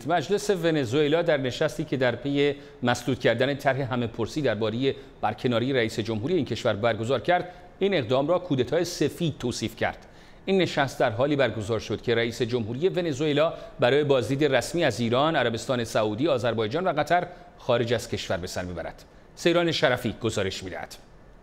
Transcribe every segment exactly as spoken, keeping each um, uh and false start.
مجلس ونزوئلا در نشستی که در پی مسدود کردن طرح همه‌پرسی درباره برکناری رئیس جمهوری این کشور برگزار کرد، این اقدام را کودتای سفید توصیف کرد. این نشست در حالی برگزار شد که رئیس جمهوری ونزوئلا برای بازدید رسمی از ایران، عربستان سعودی، آذربایجان و قطر خارج از کشور به سر میبرد. سیران شرفی گزارش میدهد.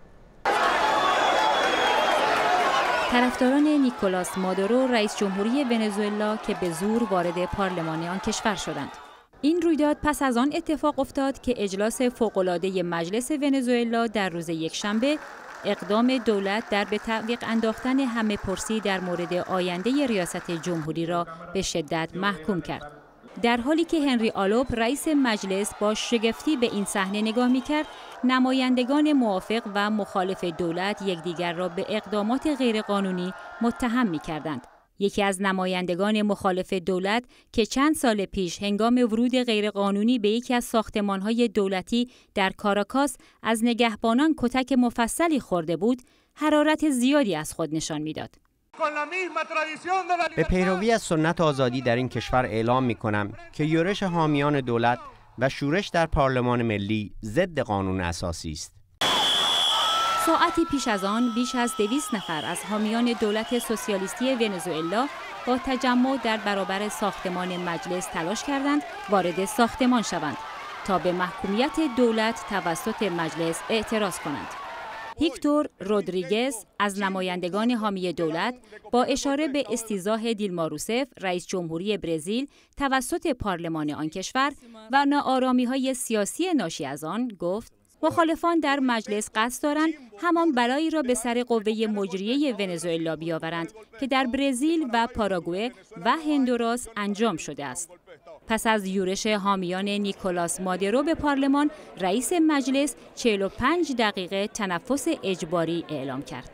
طرفداران نیکولاس مادورو رئیس جمهوری ونزوئلا که به زور وارد پارلمان آن کشور شدند. این رویداد پس از آن اتفاق افتاد که اجلاس فوق‌العاده مجلس ونزوئلا در روز یکشنبه اقدام دولت در به تعویق انداختن همه‌پرسی در مورد آینده ریاست جمهوری را به شدت محکوم کرد. در حالی که هنری آلوب رئیس مجلس با شگفتی به این صحنه نگاه می‌کرد، نمایندگان موافق و مخالف دولت یکدیگر را به اقدامات غیرقانونی متهم می‌کردند. یکی از نمایندگان مخالف دولت که چند سال پیش هنگام ورود غیرقانونی به یکی از ساختمان‌های دولتی در کاراکاس از نگهبانان کتک مفصلی خورده بود، حرارت زیادی از خود نشان می‌داد. به پیروی از سنت آزادی در این کشور اعلام می‌کنم که یورش حامیان دولت و شورش در پارلمان ملی ضد قانون اساسی است. ساعتی پیش از آن بیش از دویست نفر از حامیان دولت سوسیالیستی ونزوئلا با تجمع در برابر ساختمان مجلس تلاش کردند وارد ساختمان شوند تا به محکومیت دولت توسط مجلس اعتراض کنند. هیکتور رودریگز از نمایندگان حامی دولت با اشاره به استیضاح دیلما روسف رئیس جمهوری برزیل توسط پارلمان آن کشور و ناآرامی‌های سیاسی ناشی از آن گفت: مخالفان در مجلس قصد دارند همان بلایی را به سر قوه مجریه ونزوئلا بیاورند که در برزیل و پاراگوئه و هندوراس انجام شده است. پس از یورش حامیان نیکولاس مادورو به پارلمان، رئیس مجلس چهل و پنج دقیقه تنفس اجباری اعلام کرد.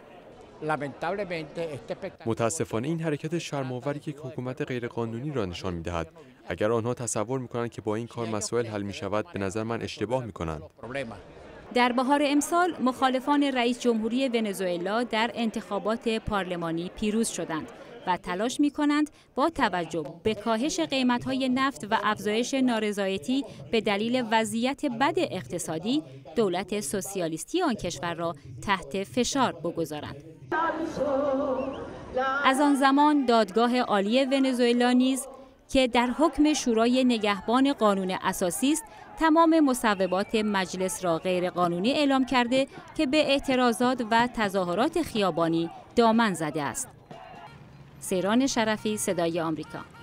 متاسفانه این حرکت شرم‌آوری که حکومت غیرقانونی را نشان می‌دهد. اگر آنها تصور می‌کنند که با این کار مسائل حل می‌شود، به نظر من اشتباه می‌کنند. در بهار امسال مخالفان رئیس جمهوری ونزوئلا در انتخابات پارلمانی پیروز شدند و تلاش می‌کنند با توجه به کاهش قیمت‌های نفت و افزایش نارضایتی به دلیل وضعیت بد اقتصادی دولت سوسیالیستی آن کشور را تحت فشار بگذارند. از آن زمان دادگاه عالی ونزوئلا نیز که در حکم شورای نگهبان قانون اساسی است، تمام مصوبات مجلس را غیرقانونی اعلام کرده که به اعتراضات و تظاهرات خیابانی دامن زده است. سیران شرفی، صدای آمریکا.